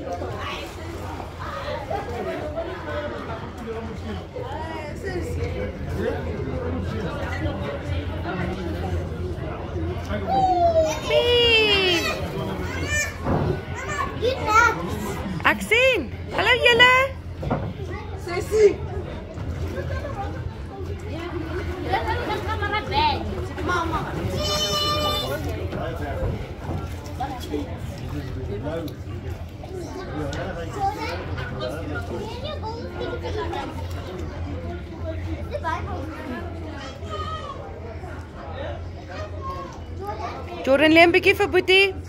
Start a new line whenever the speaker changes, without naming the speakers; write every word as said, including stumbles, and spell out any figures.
Ek sien. Hallo julle.
Sessie. Mama.
Jordan, leen 'n bietjie vir Boetie.